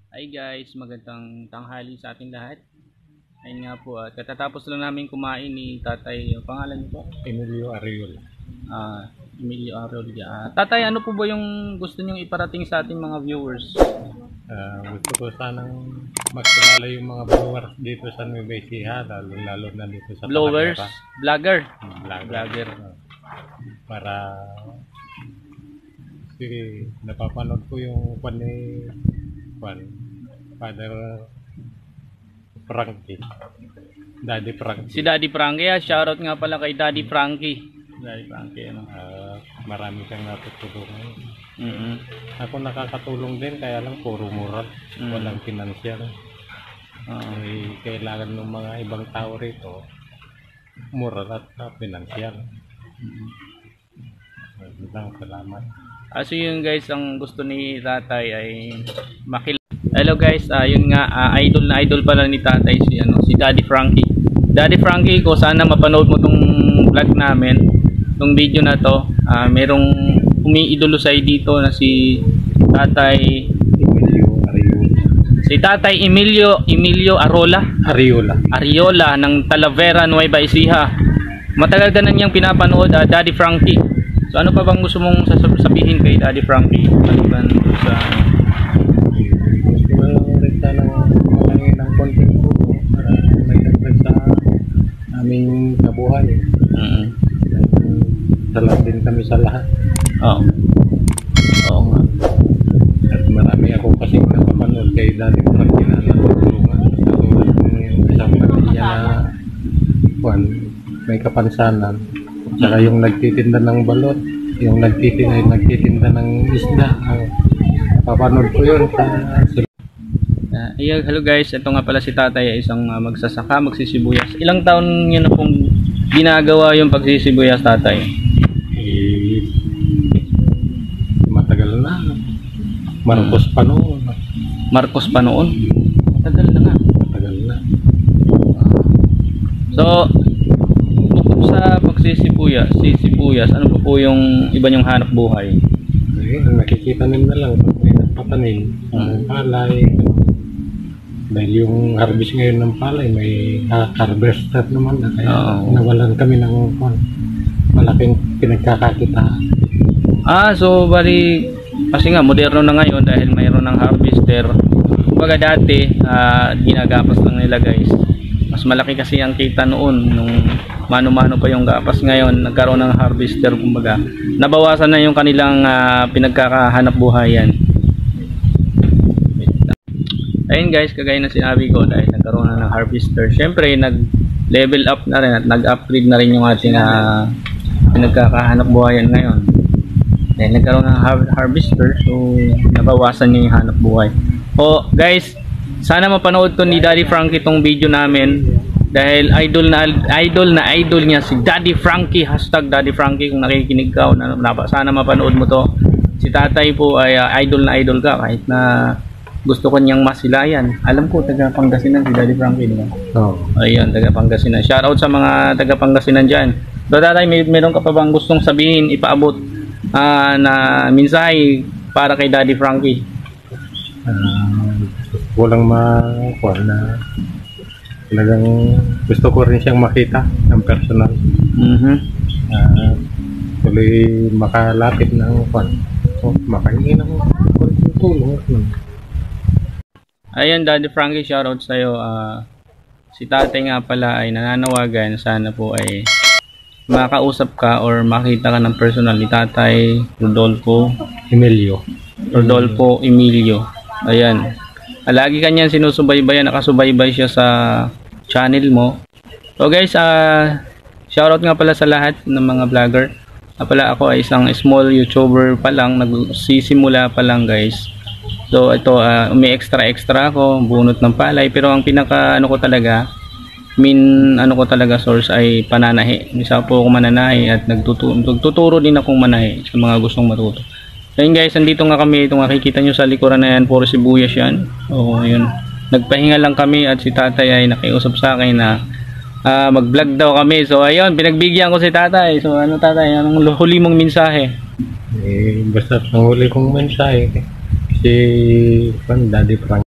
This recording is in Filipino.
Hi guys, magandang tanghali sa ating lahat. Ayun nga po, katatapos lang namin kumain ni Tatay, pangalan niyo po? Emilio Ariola. Emilio Arroyo. Tatay, ano po ba yung gusto niyong iparating sa ating mga viewers? Gusto ko sanang makilala yung mga viewers dito sa Nueva Ecija, lalo na dito sa Blowers? Vlogger? Vlogger. Para kasi napapanood ko yung Father Frankie. Daddy Frankie. Si Daddy Frankie, shoutout nga pala kay Daddy Frankie. Daddy Frankie, ano? Marami kang natutulungan. Mm-hmm. Ako nakakatulong din, kaya lang puro moral. Walang financial. Kailangan ng mga ibang tao rito moral at financial. Salamat. So yun guys, ang gusto ni Tatay ay makilala. Hello guys, yun nga, idol na idol pala ni Tatay si Daddy Frankie. Daddy Frankie, ko sana mapanood mo tong vlog namin, tong video na to. Merong umiidolo sa dito na si Tatay Emilio Ariola ng Talavera, Nueva Ecija. Matagal ka na niyang pinapanood, Daddy Frankie. So ano pa bang gusto mong sabihin kay Daddy Frankie? Maliban sa malangin ng konting tulong para may dagdag sa aming kabuhay. Salamat din kami sa lahat. Oo nga. At marami ako kasi napapanood kay Daddy Frankie na natutulungan. Katulad ng isang pamilya na may kapansanan. Saka yung nagtitinda ng balot, yung nagtitinda ng isda. Napapanood ko yun sa hello guys, ito nga pala si Tatay, isang magsasaka, magsisibuyas. Ilang taon niyo na pong ginagawa yung pagsisibuyas, Tatay? Matagal na. Marcos pa noon. Matagal na nga. Matagal na. So, bukod sa pagsisibuyas, ano pa po yung iba niyong hanap buhay? Nakikita nila lang pag may nagpatanim ng palay. Dahil yung harvest ngayon ng palay, may harvester naman na kaya nawalan kami ng malaking pinagkakakitaan. So bali, kasi nga moderno na ngayon dahil mayroon ng harvester. Kumbaga dati, ginagapas lang nila guys. Mas malaki kasi ang kita noon nung mano-mano pa yung gapas. Ngayon nagkaroon ng harvester, kumbaga nabawasan na yung kanilang pinagkakahanap buhayan. Ayun guys, kagaya na sinabi ko, dahil nagkaroon na ng harvester, syempre nag-level up na rin at nag-upgrade na rin yung ating pinagkakahanap buhayan ngayon. Dahil nagkaroon ng harvester, so nabawasan yung hanap buhay. Guys, sana mapanood to ni Daddy Frankie itong video namin, dahil idol niya si Daddy Frankie, #Daddy Frankie. Kung nakikinig ka, sana mapanood mo to. Si Tatay po ay idol ka, kahit na gusto ko niyang masilayan. Alam ko, taga Pangasinan si Daddy Frankie, di ba? Ayun, taga Pangasinan. Shoutout sa mga taga Pangasinan dyan. So Tatay, meron ka pa bang gustong sabihin, ipaabot na mensahe para kay Daddy Frankie? Walang na talagang gusto ko rin siyang makita ng personal. Tuloy makalapit ng makahingi ng konting tulong. Ayan, Daddy Frankie, shoutout sa'yo. Si Tatay nga pala ay nananawagan, sana po ay makausap ka or makita ka ng personal ni Tatay Rodolfo Emilio. Ayan. Lagi kanyang sinusubaybayan, nakasubaybay siya sa channel mo. So guys, shoutout nga pala sa lahat ng mga vlogger. Ako ay isang small YouTuber pa lang, nagsisimula pa lang guys. So ito, may extra ako, bunot ng palay, pero ang pinaka source ay pananahi. Isa po ako mananahi at nagtuturo din akong manahi sa mga gustong matuto. Ayun guys, andito nga kami, itong makikita nyo sa likuran na yan, puro sibuyas yan. Yun, nagpahinga lang kami at si Tatay ay nakiusap sa akin na mag-vlog daw kami. So ayun, pinagbigyan ko si Tatay. So ano Tatay, anong huli mong mensahe? Basta ang huli kong mensahe si Daddy Frankie.